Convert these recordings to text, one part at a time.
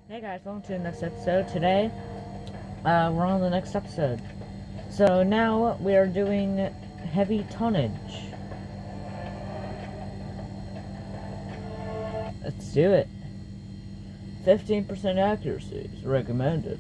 Hey guys, welcome to the next episode. Today, we're on the next episode. So now we are doing heavy tonnage. Let's do it. 15% accuracy is recommended.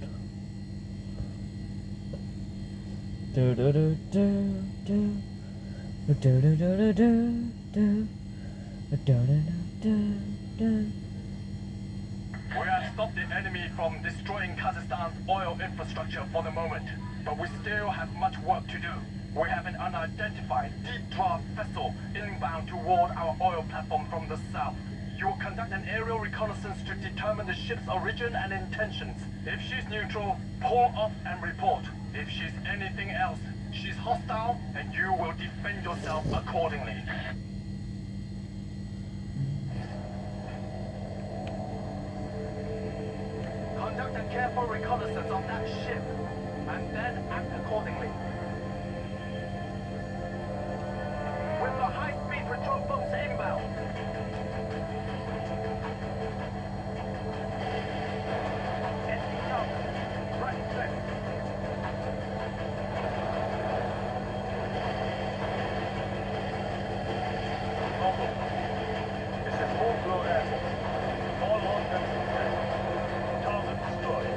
Do do do do do do do do do do do do do do. We have stopped the enemy from destroying Kazakhstan's oil infrastructure for the moment, but we still have much work to do. We have an unidentified deep draft vessel inbound toward our oil platform from the south. You will conduct an aerial reconnaissance to determine the ship's origin and intentions. If she's neutral, pull off and report. If she's anything else, she's hostile, and you will defend yourself accordingly. Conduct a careful reconnaissance of that ship, and then act accordingly. With the high-speed patrol boats inbound. Enemy target, right left. Noble, this is full-blow air. All long-term success. Target destroyed.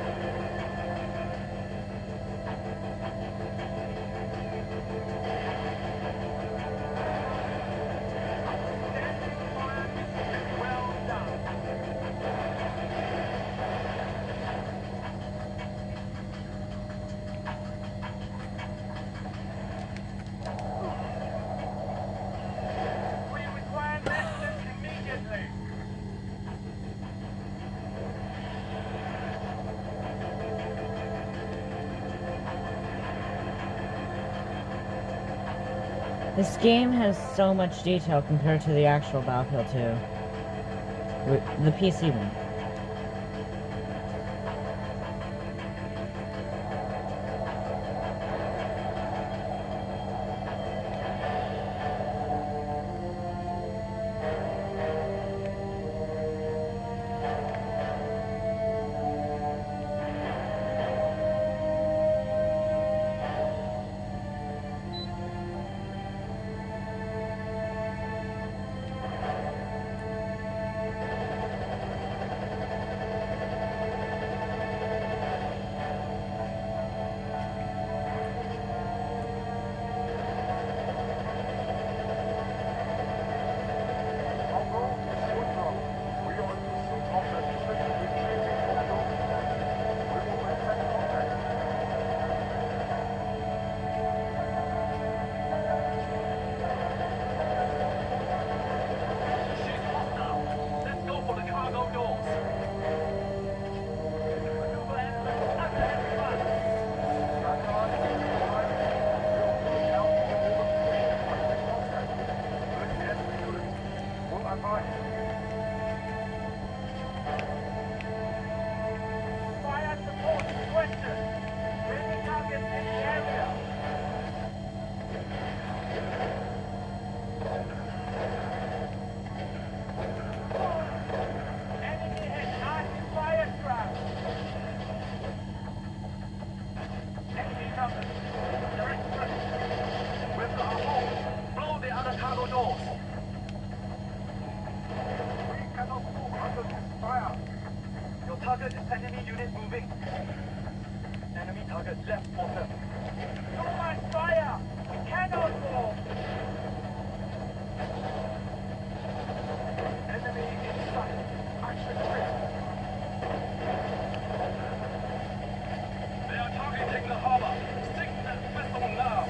Well done. We require assistance immediately. This game has so much detail compared to the actual Battlefield 2. The PC one. Target is enemy unit moving. Enemy target left quarter. No man fire! We cannot move! Enemy in sight. Action quick. They are targeting the harbor. Sink that vessel now.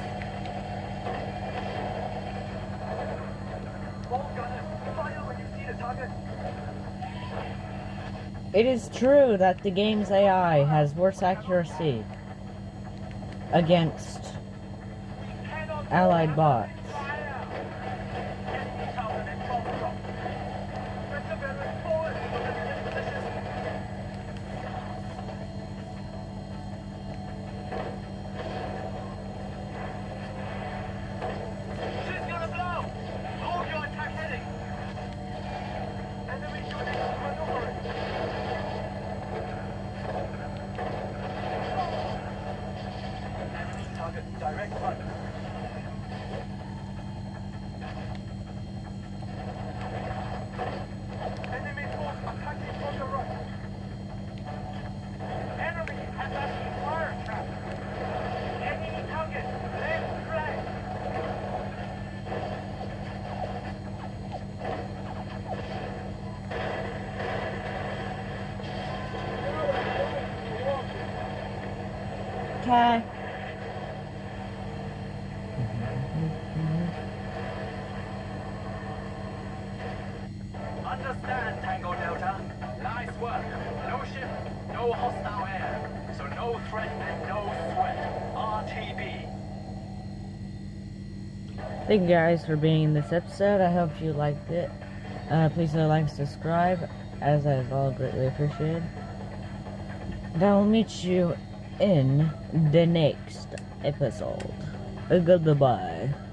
All gunners, fire when you see the target. It is true that the game's AI has worse accuracy against allied bots. She's gonna blow! Hold your attack heading! Enemy units maneuvering! direct front. Enemy force attacking from the right. Enemy has us in fire trap. Enemy target, left flank. Okay. Understand, Tango Delta. Nice work. No ship, no hostile air. So no threat and no sweat. RTB. Thank you guys for being in this episode. I hope you liked it. Please like and subscribe, as that is all greatly appreciated. And I will meet you in the next episode. Goodbye.